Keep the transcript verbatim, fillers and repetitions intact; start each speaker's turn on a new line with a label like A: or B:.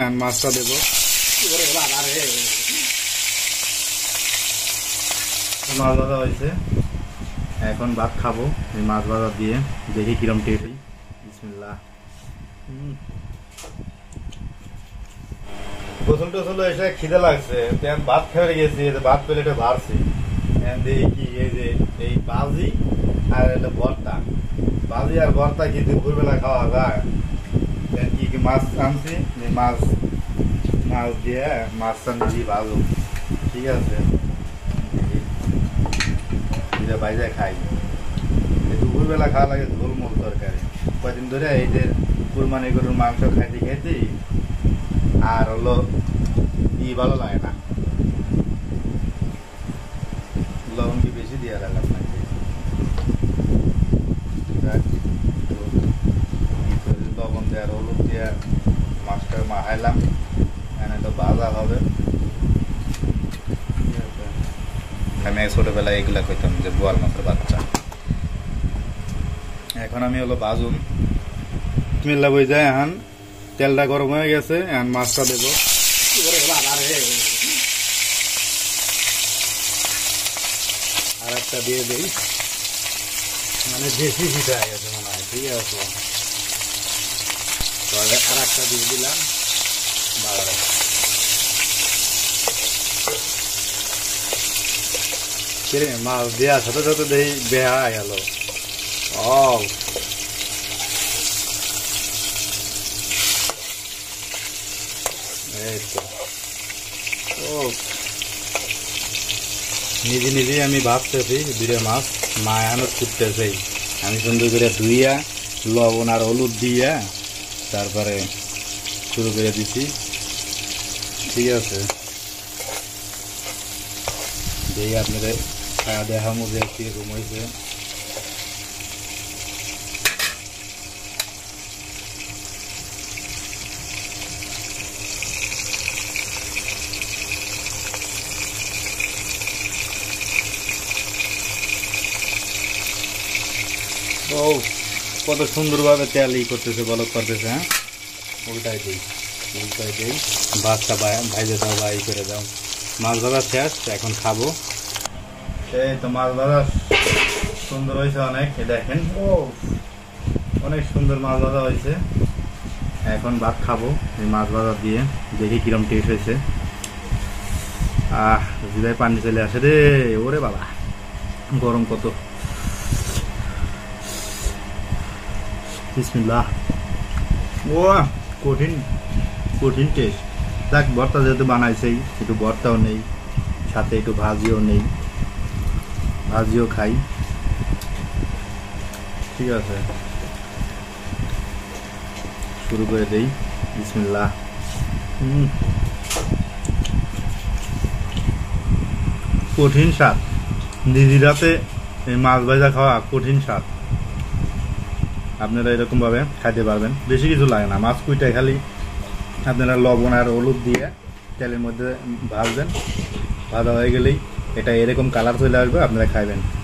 A: মাছটা দেবো। মাছ ভাজা হয়েছে, এখন ভাত খাবো এই মাছ ভাজা দিয়ে। দেখি কিরম টেস্ট। বিসমিল্লাহ। গোসল টোসল এসে খিদে লাগছে, ভাত খেয়ে গেছি, ভাত প্লেটে ভারছি। কি এই যে এই বাজি আর এটা ভর্তা, বাজি আর ভর্তা কি দুপুরবেলা খাওয়া যায়? কি কি মাছ আনছি, মাছ মাছ দিয়ে মাছটা নিজেই ভাজো, ঠিক আছে? বাইরে খাই, দুপুরবেলা খাওয়া লাগে ঝোলমোল তরকারি। কয়দিন ধরে এই যে কুরবানি গরুর মাংস খাইতে খাইতে আর হলো ই ভালো লাগে না, লবণ কি বেশি দিয়ে রাখলাম নাকি? লবণ দিয়ে আর হলুদ দিয়ে মাছটা মাখাইলাম, এখানে তো ভাজা হবে। আমি ছোটবেলায় এগুলা কইতাম যে বোয়াল মাছের বাচ্চা। এখন আমি হলো বাজুন মিল্লা বই যায়, এখন তেলটা গরম হয়ে গেছে, এখন মাছটা দেবো। আর একটা দিয়ে দিই, মানে বেশি হিটা হয়ে গেছে মনে হয়, ঠিক আছে? আর একটা দিয়ে দিলাম। মাছ দেওয়ার সাথে সাথে দেখি বেহা গেল। ও এই তো ও নিজে নিজেই আমি ভাবতেছি দুটো মাছ মা এখনো ছুটতেছে। আমি সুন্দর করে ধুইয়া লবণ আর হলুদ দিয়া তারপরে শুরু করে দিছি, ঠিক আছে? দেখি আপনাদের খাওয়া দেখা মধ্যে কিরকম হয়েছে। ও কত সুন্দরভাবে তেল ই করতেছে, বলক করতেছে। হ্যাঁ, উল্টাই দিই উল্টাই দিই ভাতটা ভাইজে দাও বা ই করে দাও। মাছ ভাজা শেষ, এখন খাবো। এই তো মাছ ভাজা সুন্দর হয়েছে অনেক, দেখেন। ও অনেক সুন্দর মাছ ভাজা হয়েছে, এখন ভাত খাবো এই মাছ ভাজা দিয়ে। দেখি কিরম টেস্ট হয়েছে। আহ জিভায় পানি চলে আসে রে, ওরে বাবা গরম কত। বিসমিল্লাহ। ও কঠিন কঠিন টেস্ট। দেখ ভর্তা যেহেতু বানাইছেই, একটু ভর্তাও নেই, সাথে একটু ভাজিও নেই, ভাজিও খাই, ঠিক আছে? শুরু করে দেই। বিসমিল্লাহ। হুম কঠিন স্বাদ, নিজিরাতে এই মাছ ভাজা খাওয়া কঠিন স্বাদ। আপনারা এরকম ভাবে খাইতে পারবেন, বেশি কিছু লাগে না। মাছ কুইটাই খালি আপনারা লবণ আর হলুদ দিয়ে তেলের মধ্যে ভাজবেন, ভাজা হয়ে গেলেই এটা এরকম কালার চলে আসবে, আপনারা খাইবেন।